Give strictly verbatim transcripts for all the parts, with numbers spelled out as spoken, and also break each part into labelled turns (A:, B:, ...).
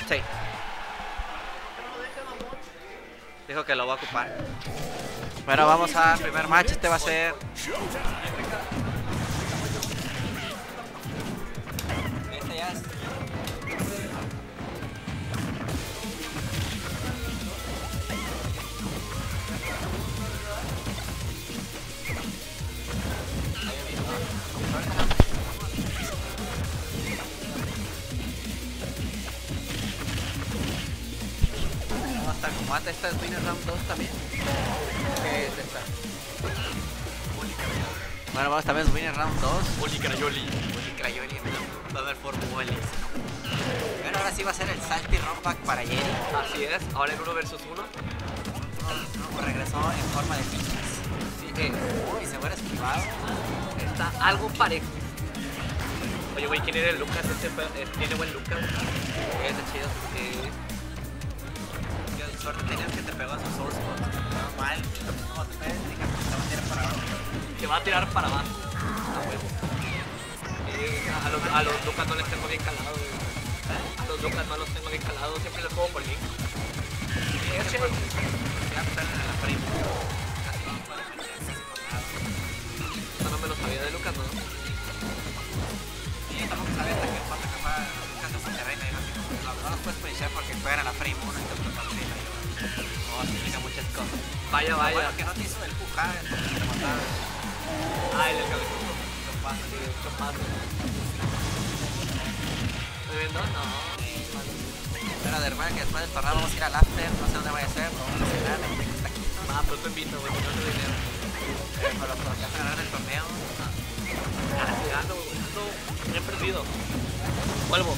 A: Sí. Dijo que lo va a ocupar. Bueno, vamos al primer match. Este va a ser... Este ya es... Vamos a estar como antes. Esta es Winner Round dos también. ¿Qué es esta? Bueno, vamos también a Winner Round dos.
B: Oli Crayoli.
A: Oli Crayoli, va a haber Formuelis. Bueno, ahora sí va a ser el Salty Rockback para Jerry.
B: Así es, ahora en uno versus uno.
A: Uno regresó en forma de fichas.
B: Sí, eh,
A: Uy, se hubiera esquivado.
B: está algo parejo. Oye, güey, ¿quién era el Lucas? Este eh, tiene buen Lucas.
A: Está chido.
B: Eh,
A: Qué suerte tenías que te pegó a su soul spot. No, mal. No te pegues, dije que te va a tirar para abajo.
B: que va a tirar para abajo. A huevo. Eh, a, los, a los Lucas no les tengo bien calados. A los Lucas no los tengo bien calados. Siempre los juego por link.
A: Sí, es chido. Ya están en la frame. Casi no pueden meter casi por nada.
B: No, no me lo sabía de Lucas, ¿no?
A: Y yo tampoco sabía hasta que cuando que fue Lucas de Monterrey me dijo así como, no, no los puedes pinchar porque juegan a la frame uno y te pueden partir. No, explica muchas cosas.
B: Vaya, vaya.
A: Bueno, que no te hizo el Q K, entonces te mataron.
B: Ah, el del cabezudo.
A: Lo pasa,
B: Sí, mucho paso. ¿Estoy viendo? No.
A: Pero de verdad que después del torneo vamos a ir al after, no sé dónde vaya a ser, pero vamos a cenar, me tengo hasta aquí.
B: Ah, pues te invito, güey, no te dinero.
A: Eh, para los que vas a ganar el torneo.
B: Ah, estoy dando, güey. Ando bien perdido. Vuelvo.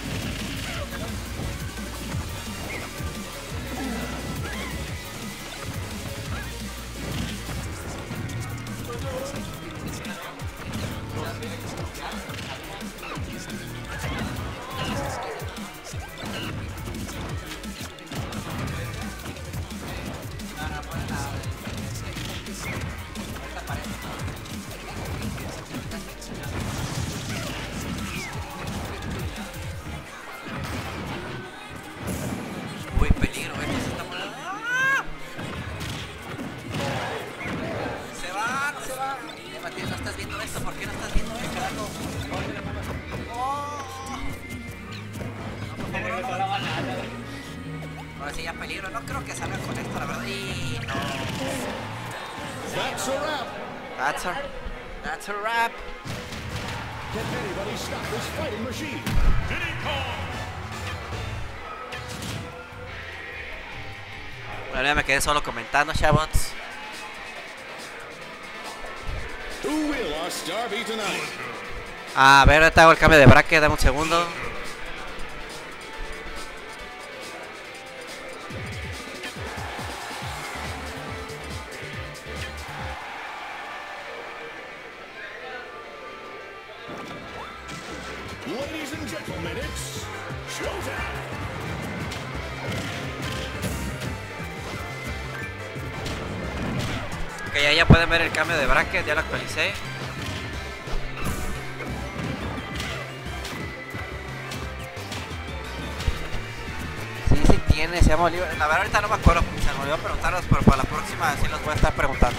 A: Uy, peligro, eh, se está poniendo. ¡Ah! Se va, no se va. Eh, Matías, no estás viendo esto, ¿por qué no estás viendo esto? Algo. Oh. No, por favor, no, no. Ahora sí ya peligro, no creo que salga con esto, la verdad. Y no.
C: That's a wrap.
A: That's a, that's a wrap.
C: Can anybody stop this fighting machine?
A: Bueno, ya me quedé solo comentando, chavos.
C: Who will our star be tonight?
A: A ver, ahorita hago el cambio de bracket, dame un segundo.
C: Ladies and gentlemen, it's showtime.
A: Ok, ya, ya pueden ver el cambio de bracket, ya lo actualicé. Sí, sí tiene, se llama Oliver. La verdad ahorita no me acuerdo, se me olvidó preguntarlos, pero para la próxima sí los voy a estar preguntando.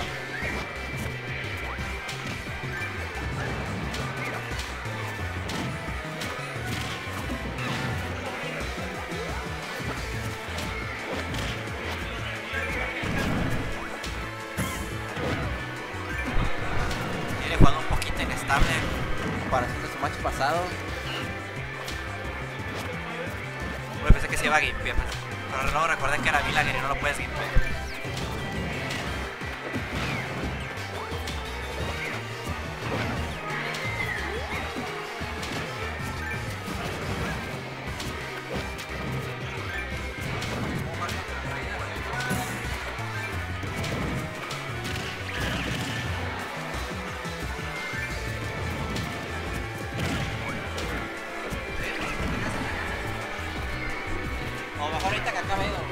A: Viene jugando un poquito inestable para hacer su match pasado. Uy, pensé que se iba a gimpear, pero luego recordé que era Villager y no lo puedes gimpear. O mejor ahorita que acabe ido.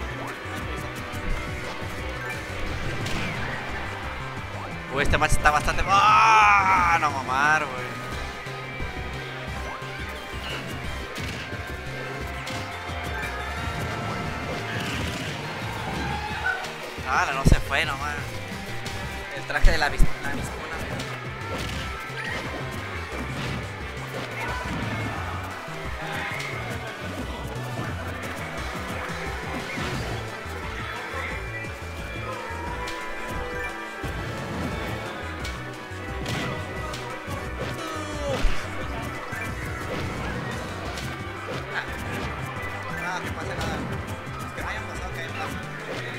A: Uy, este match está bastante... ¡Ah! No mamar, güey. Ah, no se fue nomás. El traje de la vis la vispona. Ah, que pase nada. Que no hayan pasado, que hayan pasado.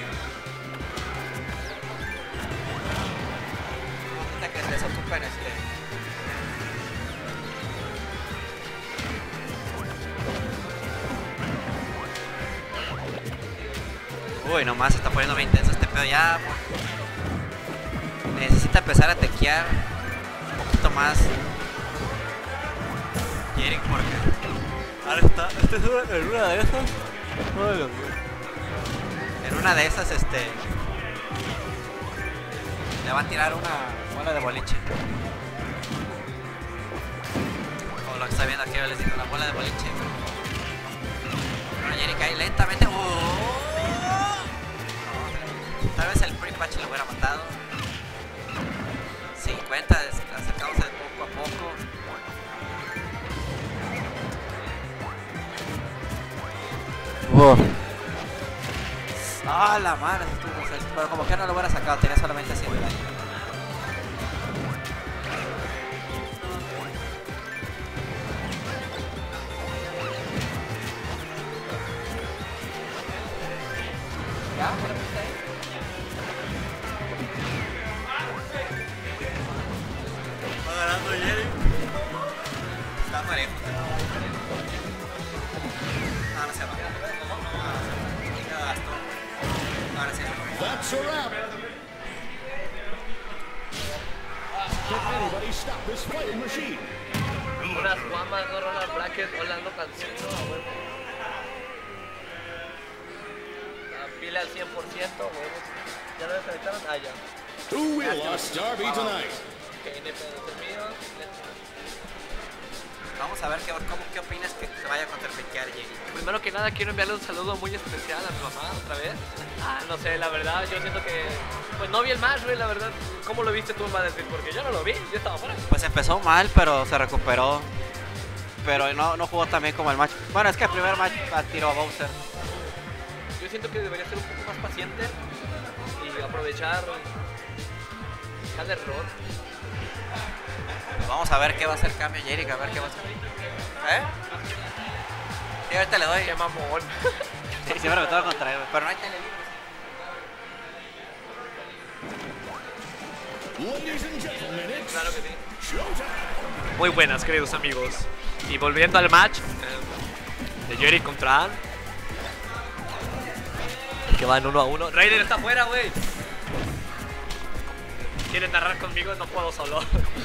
A: Que se desocupen este. Uy, nomás se está poniendo bien intenso este pedo ya. Necesita empezar a tequear un poquito más. Quieren porque ahora está, este es una, en una de esas. Oh, Dios mío. En una de esas este le va a tirar una bola de boliche. Como lo que está viendo aquí, yo les digo, la bola de boliche. Bueno, Jerry cae lentamente. ¡Oh! No, tal vez el pre-patch lo hubiera matado. cincuenta, acercándose poco a poco. Wow. Ah, la madre, pero como que no lo hubiera sacado, tenía solamente cien de daño. ¿Ya? ¿Qué lo pusiste ahí? Va ganando Jerry. Está parejo. Ah, no se va. Ya gastó. Ahora sí.
C: That's a wrap. Can anybody stop this fighting machine?
B: Unas guamas, no rolar bracket, Orlando Cancino, a huevo. La pila al cien por ciento, huevo. ¿Ya lo desconectaron? Ah, ya.
C: Who will lost Darby tonight?
B: Ok, N P es mío.
A: Vamos a ver qué, cómo, qué opinas que, que vaya contra el Pequear, Jerry.
B: Primero que nada quiero enviarle un saludo muy especial a mi mamá otra vez. Ah, no sé, la verdad, yo siento que... Pues no vi el match, güey, la verdad. ¿Cómo lo viste tú, me vas a decir? Porque yo no lo vi, yo estaba fuera.
A: Pues empezó mal, pero se recuperó. Pero no, no jugó tan bien como el match. Bueno, es que el primer match tiró a Bowser.
B: Yo siento que debería ser un poco más paciente y aprovechar cada error.
A: Vamos a ver qué va a hacer cambio, Jerry, a ver qué va a hacer. ¿Eh? Sí, ahorita le doy.
B: Qué mamón.
A: Sí, siempre me toca contra él, pero no hay tele libre.
C: Ladies and gentlemen, it's
B: Claro que sí.
C: showtime.
B: Muy buenas, queridos amigos. Y volviendo al match eh, de Jerry contra Ann. Que van uno a uno. Raider está afuera, güey. ¿Quieren narrar conmigo? No puedo solo.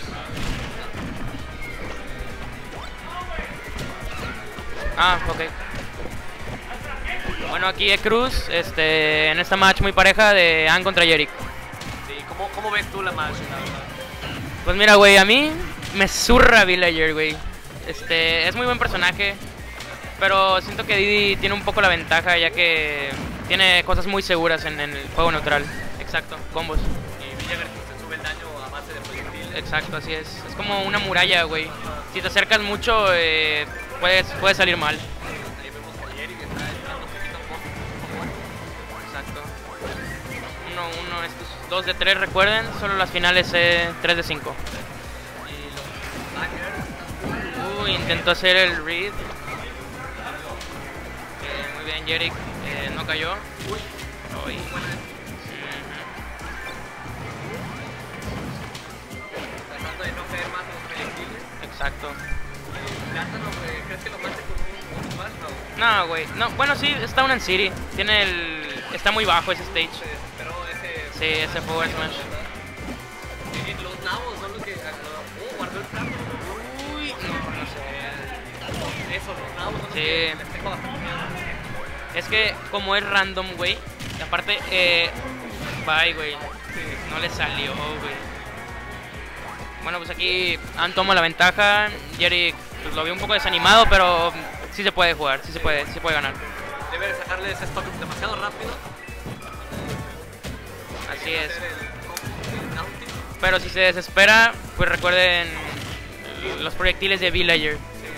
D: Ah, ok. Bueno, aquí es Cruz, este, en esta match muy pareja de Ann contra Yerick.
B: Sí, ¿cómo, ¿cómo ves tú la match, la verdad?
D: Pues mira, güey, a mí me zurra Villager, güey. Este, es muy buen personaje, pero siento que Didi tiene un poco la ventaja ya que tiene cosas muy seguras en, en el juego neutral. Exacto, combos.
B: Y Villager se sube el daño a base de proyectiles.
D: Exacto, así es. Es como una muralla, güey. Si te acercas mucho, eh, puedes, puede salir mal.
B: Ahí vemos a Jerry que está entrando un poquito a poco.
D: Exacto. Uno, uno, estos dos de tres, recuerden, solo las finales eh, tres de cinco.
B: Y los backers.
D: Uy, intentó hacer el read. Eh, muy bien, Yerick, eh, no cayó.
B: Uy,
D: Uy.
B: buena. Tratando de no caer más en los proyectiles.
D: Exacto.
B: Plátano, ¿crees que lo mate con un, un más? No.
D: No, güey. No, bueno, sí, está un City. Tiene el... Está muy bajo ese stage.
B: Se desesperó ese...
D: Sí, ese Power Smash.
B: Y los nabos son los que... Oh, guardó el plato.
D: Uy, no, no sé.
B: Eso, los nabos son los
D: Sí.
B: que les tengo bastante miedo.
D: Es que como es random, güey. Y aparte, eh... bye, güey. No le salió, güey. Bueno, pues aquí Han toma la ventaja. Jerry pues, lo vio un poco desanimado, pero sí se puede jugar, sí se puede, sí se puede ganar.
B: Debe sacarle ese stock demasiado rápido.
D: Así es.
B: hacer el, el Naughty.
D: Pero si se desespera, pues recuerden los proyectiles de Villager.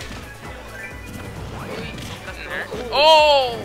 D: ¡Oh!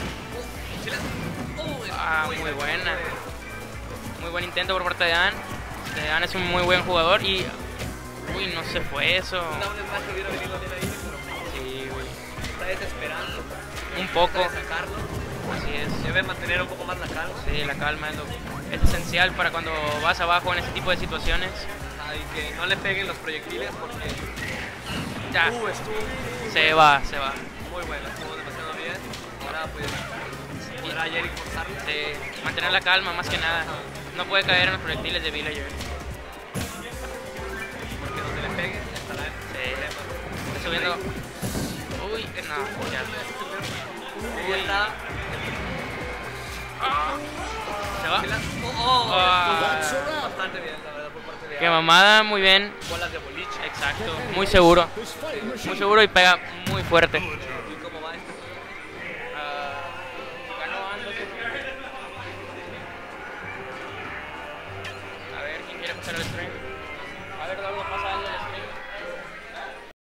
D: Ah, muy buena. Muy buen intento por parte de Dan. Este, Dan es un muy buen jugador y... Uy, no se fue eso.
B: Down smash hubiera venido bien ahí, pero
D: Sí, güey.
B: está desesperando.
D: Un poco.
B: Trata de sacarlo.
D: Así es.
B: Debe mantener un poco más la calma.
D: Sí, la calma es, lo, es esencial para cuando vas abajo en ese tipo de situaciones.
B: Ajá, y que no le peguen los proyectiles porque
D: Ya,
B: uh, estuvo
D: se va, se va.
B: muy bueno, estuvo demasiado bien. Ahora pues podrá Jerick forzarlo.
D: Sí, mantener la calma más que nada. No puede caer en los proyectiles de Villager.
B: Porque donde le peguen estará en
D: Sí.
B: problemas.
D: Está subiendo. Uy, no, ya.
B: Ahí está.
D: Se va.
B: Oh, oh,
D: Ah.
B: estuvo bastante bien, la verdad, por parte de
D: Qué mamada, muy bien.
B: bolas de boliche.
D: Exacto, muy seguro.
C: This fighting machine.
D: Muy seguro y pega muy fuerte.